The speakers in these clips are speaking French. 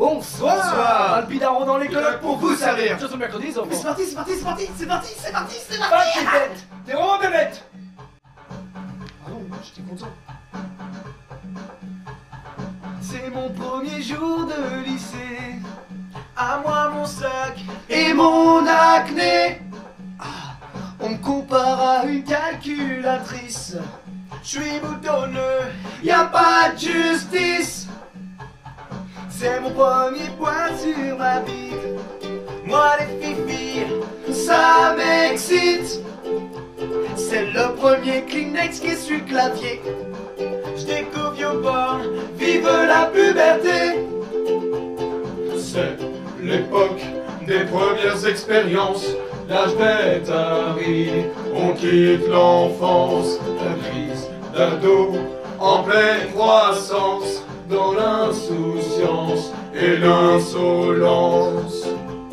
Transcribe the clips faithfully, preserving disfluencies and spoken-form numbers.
Bonsoir. Bonsoir. Albidaron dans les colloques pour vous servir. Ce sont mercredi, les enfants. C'est parti, c'est parti, c'est parti, c'est parti, c'est parti, c'est Pas parti. de tête. T'es vraiment bébête. Ah non, j'étais content. C'est mon premier jour de lycée. À moi mon sac et mon acné. Ah, on me compare à une calculatrice. Je suis boutonneux, y a pas de justice. C'est mon premier point sur ma bite. Moi les fifis, ça m'excite. C'est le premier Kleenex qui est sur le clavier. Je découvre YouPorn, vive la puberté. C'est l'époque des premières expériences. L'âge bête arrive, on quitte l'enfance. La crise d'ado en pleine croissance, dans l'insouciance et l'insolence.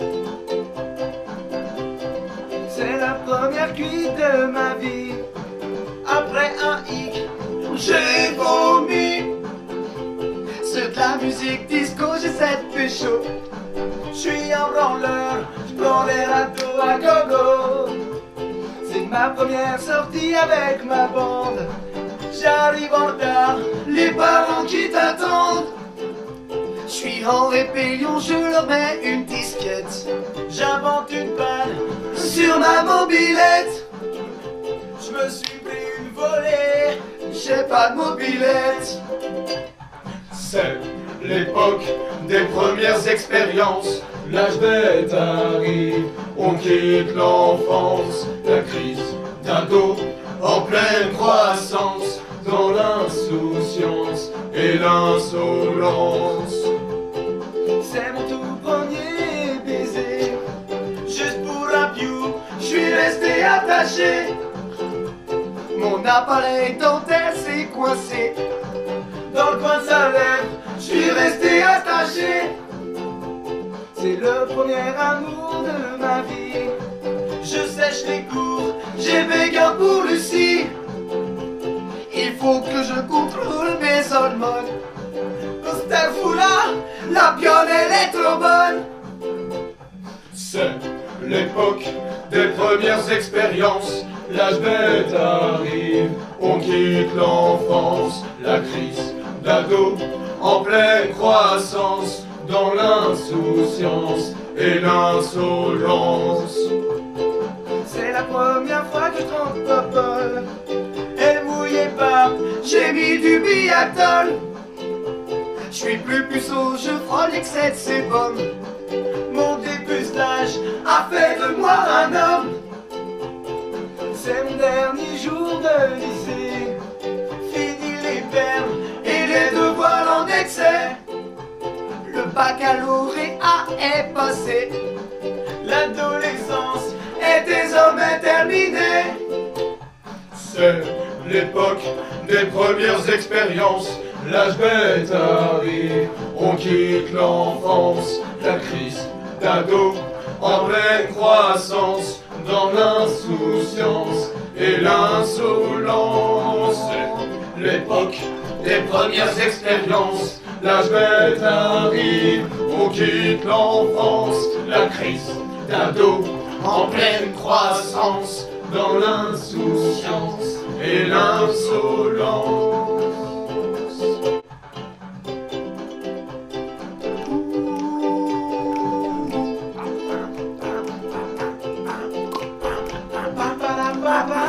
C'est la première cuite de ma vie. Après un hic, j'ai vomi. C'est de la musique disco, j'essaie de pécho. J'suis un branleur, j'prends les râteaux à gogo. C'est ma première sortie avec ma bande. J'arrive en retard, les parents qui t'attendent. J'suis en rébellion, je leur mets une disquette. J'invente une panne sur ma mobilette. J'me suis pris une volée, j'ai pas de mobilette. C'est l'époque des premières expériences. L'âge bête arrive, on quitte l'enfance. La crise d'ado en pleine croissance, dans l'insouciance et l'insolence. C'est mon tout premier baiser. Juste pour un view, j'suis resté attaché. Mon appareil dentaire s'est coincé. Dans le coin de sa lèvre, j'suis resté attaché. C'est le premier amour de ma vie. Je sèche les cours, j'ai béguin pour Lucie. Il faut que je contrôle mes hormones. Osterfoula, la piole elle est trop bonne. C'est l'époque des premières expériences. L'âge bête arrive, on quitte l'enfance. La crise d'ado en pleine croissance, dans l'insouciance et l'insolence. C'est la première fois que je trempe popole. Elle mouillait pas, j'ai mis du biatol. Je suis plus puceau, je frôle l'excès de sébum. Mon dépucelage a fait de moi un homme. C'est mon dernier jour de lycée. Fini les verbes et les devoirs en excès. Le baccalauréat est passé. L'adolescence est désormais terminée. C'est l'époque des premières expériences. L'âge bête arrive, on quitte l'enfance. La crise d'ado en pleine croissance, dans l'insouciance et l'insolence. C'est l'époque des premières expériences. L'âge bête arrive, on quitte l'enfance. La crise d'ado en pleine croissance, dans l'insouciance et l'insolence. Ba, ba,